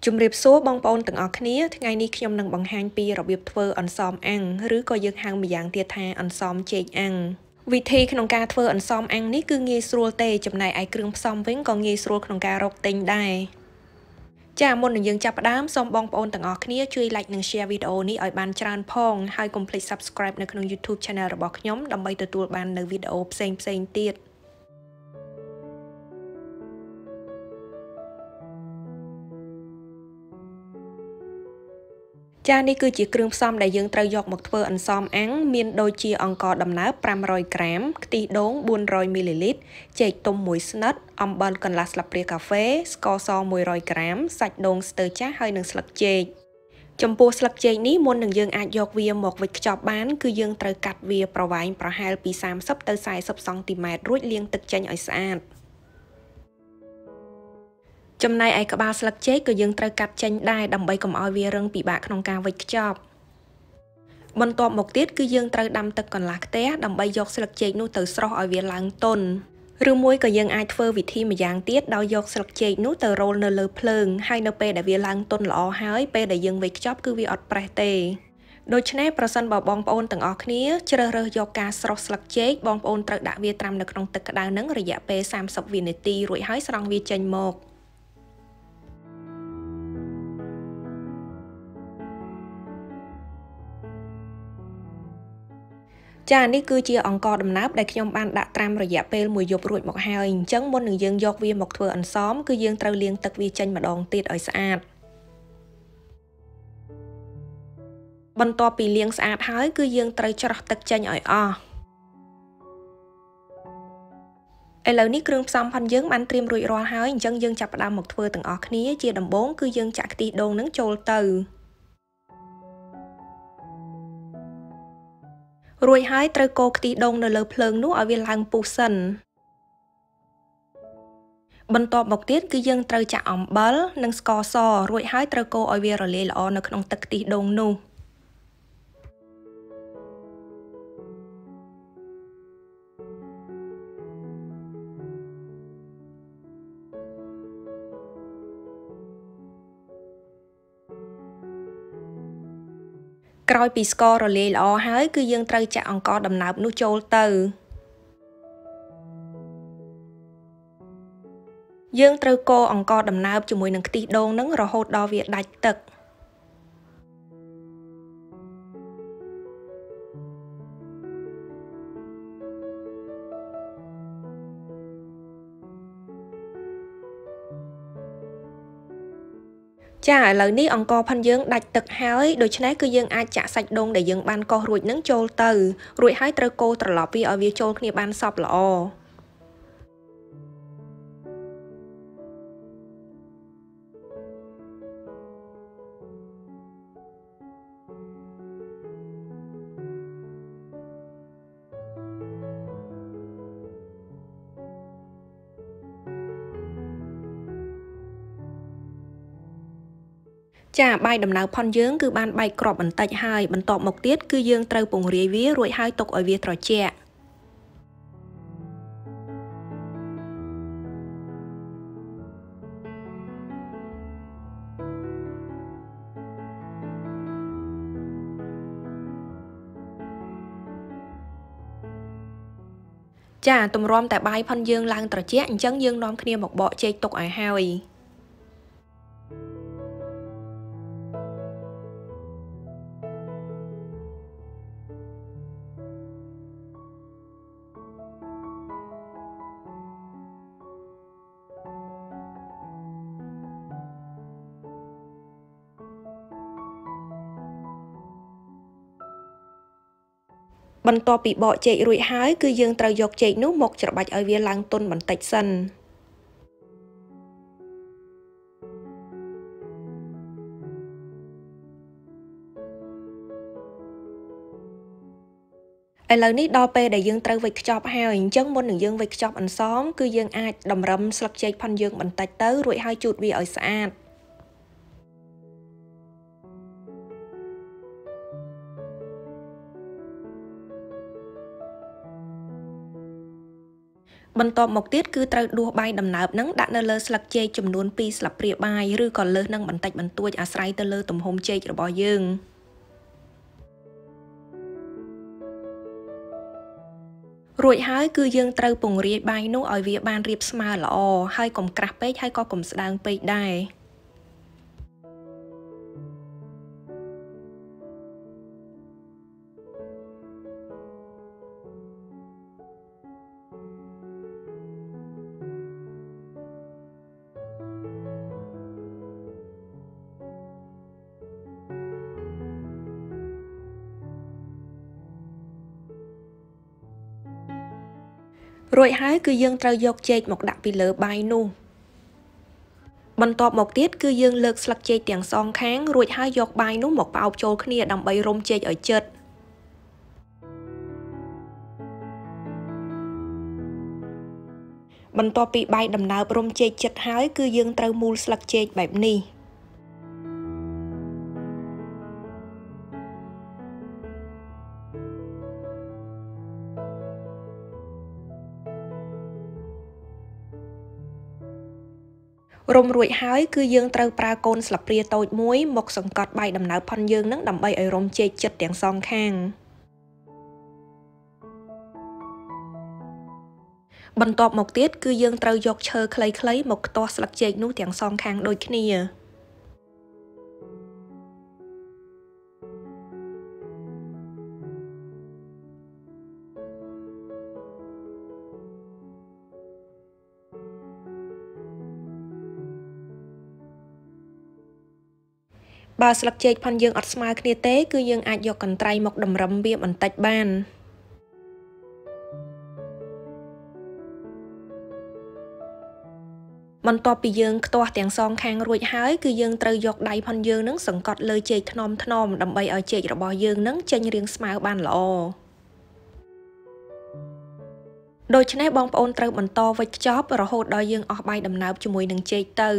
ជំរាបសួរបងប្អូនទាំងអស់គ្នាថ្ងៃនេះខ្ញុំនឹងបង្ហាញពីរបៀបធ្វើអន្សមអាំងឬក៏យើងហៅម្យ៉ាងទៀតថាអន្សមចេកអាំងវិធីក្នុងការធ្វើអន្សមអាំងនេះគឺងាយស្រួលទេចំណែកឯគ្រឿងផ្សំវិញក៏ងាយស្រួលក្នុងការរកទិញដែរចាមុននឹងយើងចាប់ផ្ដើមសូមបងប្អូនទាំងអស់គ្នាជួយ like និង share វីដេអូនេះឲ្យបានច្រើនផងហើយកុំភ្លេច subscribe នៅក្នុង YouTube Channel របស់ខ្ញុំដើម្បីទទួលបាននូវវីដេអូផ្សេងៗទៀតចានេះគឺជាគ្រឿងផ្សំដែលយើងត្រូវយកមកធ្វើអន្សមអាំងមានដូចជាអង្ករដំណើប500ក្រាមខ្ទិះដូង400មីលីលីត្រចេកទុំ1ស្និតអំបិលកន្លះស្លាបព្រាកាហ្វេស្ករស100ក្រាមសាច់ដូងស្ទើចាស់ហើយនិងស្លឹកចេកចំពោះស្លឹកចេកនេះមុននឹងយើងអាចយកវាមកវេចខ្ចប់បានគឺយើងត្រូវកាត់វាប្រវែងប្រហែលពី30ទៅ40សង់ទីម៉ែត្ររួចលាងទឹកចេញឲ្យស្អាតចំណែកឯក្បាលស្លឹកចេកក៏យើងត្រូវកាត់ចេញដែរដើម្បីកុំឲ្យវារឹងពិបាកក្នុងការវេចខ្ចប់បន្ទាប់មកទៀតគឺយើងត្រូវដាំទឹកកន្លះខ្ទះដើម្បីយកស្លឹកចេកនោះទៅស្រុះឲ្យវាឡើងទន់ឬមួយក៏យើងអាចធ្វើវិធីម្យ៉ាងទៀតដោយយកស្លឹកចេកនោះទៅរោលនៅលើភ្លើងហើយនៅពេលដែលវាឡើងទន់ល្អហើយពេលដែលយើងវេចខ្ចប់គឺវាអត់ប្រេះទេដូច្នេះប្រសិនបើបងប្អូនទាំងអស់គ្នាជ្រើសរើសយកការស្រុះស្លឹកចេកបងប្អូនត្រូវដាក់វាត្រាំនៅក្នុងទឹកក្តៅនឹងរយៈពេល30វិនាទីរួចហើយស្រង់វាចេញមកចានេះគឺជាអង្ករដំណើបដែលខ្ញុំបានដាក់ត្រាំរយៈពេល1យប់រួចមកហើយអញ្ចឹងមុននឹងយើងយកវាមកធ្វើអន្សមគឺយើងត្រូវលាងទឹកវាចេញម្ដងទៀតឲ្យស្អាតបន្ទាប់ពីលាងស្អាតហើយគឺយើងត្រូវច្រោះទឹកចេញឲ្យអស់ឥឡូវនេះគ្រឿងផ្សំផងយើងបានត្រៀមរួចរាល់ហើយអញ្ចឹងយើងចាប់ផ្ដើមមកធ្វើទាំងអស់គ្នាជាដំបូងគឺយើងចាក់ខ្ទិះដូងនឹងចូលទៅរួចហើយត្រូវកូរខ្ទិះដូងនៅលើភ្លើងនោះឲ្យវាឡើងពុះសិនបន្ទាប់មកទៀតគឺយើងត្រូវចាក់អំបិលនិងស្ករសរួចហើយត្រូវកូរឲ្យវារលាយល្អនៅក្នុងទឹកខ្ទិះដូងនោះក្រោយពីស្កររលាយល្អហើយគឺយើងត្រូវចាក់អង្ករដំណើបនោះចូលទៅយើងត្រូវកូរអង្ករដំណើបជាមួយនឹងខ្ទិះដូងនឹងរហូតដល់វាដាច់ទឹកចាឥឡូវនេះអង្ករផាន់យើងដាច់ទឹកហើយដូច្នេះគឺយើងអាចចាក់សាច់ដូងដែលយើងបានកោសរួចនឹងចូលទៅរួចហើយត្រូវកូរត្រឡប់វាឲ្យវាចូលគ្នាបានសព្វល្អចាបាយដំណើបផុនយើងគឺបានបែកគ្រាប់បន្តិចហើយបន្ទាប់មកទៀតគឺយើងត្រូវពង្រាយវារួចហើយទុកឲ្យវាត្រជាក់ចាទម្រាំតែបាយផុនយើងឡើងត្រជាក់អញ្ចឹងយើងនាំគ្នាមកបកចេកទុកឲ្យហើយបន្ទាប់ពីបកចេករួចហើយគឺយើងត្រូវយកចេកនោះមកច្របាច់ឲ្យវាឡើងទន់បន្តិចសិនឥឡូវនេះដល់ពេលដែលយើងត្រូវវេចខ្ចប់ហើយអញ្ចឹងមុននឹងយើងវេចខ្ចប់អន្សមគឺយើងអាចតម្រឹមស្លឹកចេកផុនយើងបន្តិចទៅរួចហើយជូតវាឲ្យស្អាតបន្ទាប់មកទៀតគឺត្រូវដួសបាយដំណើបហ្នឹងដាក់នៅលើស្លឹកចេកចំនួន2ស្លាបព្រាបាយឬក៏លើសនឹងបន្តិចបន្តួចអាស្រ័យទៅលើទំហំចេករបស់យើងរួចហើយគឺយើងត្រូវពង្រាយបាយនោះឲ្យវាបានរាបស្មើល្អហើយកុំក្រាស់ពេកហើយក៏កុំស្ដើងពេកដែររួចហើយគឺយើងត្រូវយកចេកមកដាក់ពីលើបាយនោះបន្ទាប់មកទៀតគឺយើងលើកស្លឹកចេកទាំងសងខាងរួចហើយយកបាយនោះមកបោកចូលគ្នាដើម្បីរុំចេកឲ្យជិតបន្ទាប់ពីបាយដំណើបរុំចេកជិតហើយគឺយើងត្រូវមូលស្លឹកចេកបែបនេះរុំរួចហើយគឺយើងត្រូវប្រើកូនស្លាបព្រាតូចមួយមកសង្កត់បាយដំណើបផុនយើងនឹងដើម្បីឲ្យរុំចេកជិតទាំងសងខាងបន្ទាប់មកទៀតគឺយើងត្រូវយកឈើខ្លីៗមកខ្ទាស់ស្លឹកចេកនោះទាំងសងខាងដូចគ្នាបើស្លឹកចេកផុនយើងអត់ស្មើគ្នាទេគឺយើងអាចយកកន្ត្រៃមកតម្រឹមវាបន្តិចបានបន្ទាប់ពីយើងខ្ទាស់ទាំងសងខាងរួចហើយគឺយើងត្រូវយកដៃផុនយើងនឹងសង្កត់លើចេកថ្នមៗដើម្បីឲ្យចេករបស់យើងនឹងចេញរាងស្មើបានល្អដូច្នេះបងប្អូនត្រូវបន្តវេចខ្ចប់រហូតដល់យើងអស់បាយដំណើបជាមួយនឹងចេកទៅ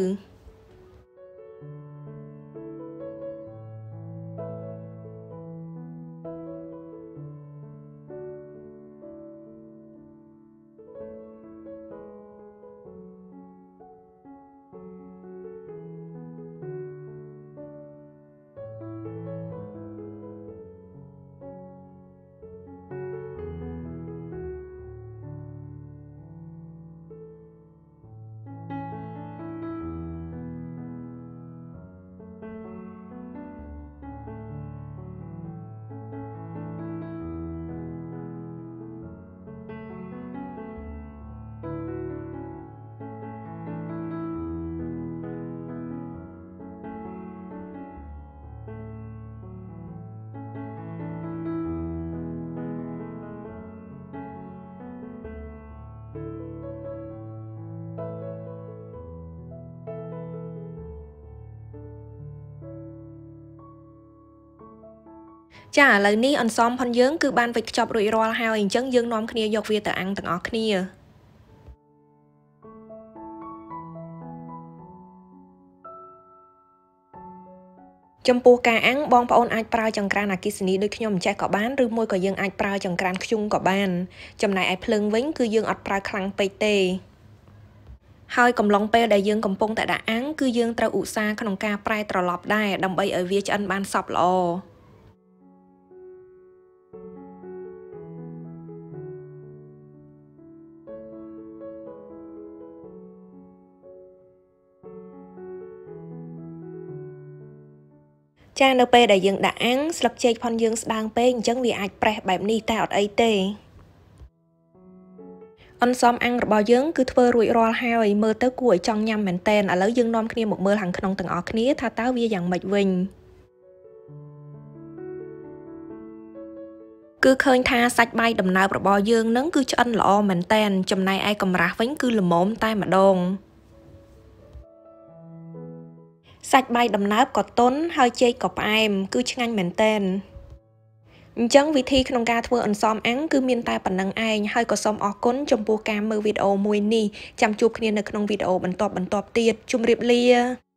ចាឥឡូវនេះអន្សមផុនយើងគឺបានវេចខ្ចប់រួចរាល់ហើយអញ្ចឹងយើងនាំគ្នាយកវាទៅអាំងទាំងអស់គ្នាចំពោះការអាំងបងប្អូនអាចប្រើចង្ក្រានអគ្គិសនីដូចខ្ញុំចេះក៏បានឬមួយក៏យើងអាចប្រើចង្ក្រានធ្យូងក៏បានចំណែកឯភ្លើងវិញគឺយើងអត់ប្រើខ្លាំងពេកទេហើយកំឡុងពេលដែលយើងកំពុងតែដាក់អាំងគឺយើងត្រូវឧស្សាហ៍ក្នុងការប្រែត្រឡប់ដែរដើម្បីឲ្យវាឆ្អិនបានសព្វល្អចានៅពេលដែលយើងដាក់អាំងស្លឹកចេកផុនយើងស្ដើងពេកអញ្ចឹងវាអាចប្រេះបែបនេះតែអត់អីទេអន្សមអាំងរបស់យើងគឺធ្វើរួចរាល់ហើយមើលទៅគួរឲ្យចង់ញ៉ាំមែនតើឥឡូវយើងនាំគ្នាមកមើលខាងក្នុងទាំងអស់គ្នាថាតើវាយ៉ាងម៉េចវិញគឺឃើញថាសាច់បាយដំណើបរបស់យើងនឹងគឺឆ្អិនល្អមែនតើចំណែកឯកម្រាស់វិញគឺល្មមតែម្ដងសាច់បាយដំណើបក៏ទន់ហើយចេកក៏ផ្អែមគឺឆ្ងាញ់មែនតើអញ្ចឹងវិធីក្នុងការធ្វើអន្សមអាំងគឺមានតែប៉ុណ្្នឹងឯងហើយក៏សូមអរគុណចំពោះការមើលវីដេអូមួយនេះចាំជួបគ្នានៅក្នុងវីដេអូបន្តទៀតជម្រាបលា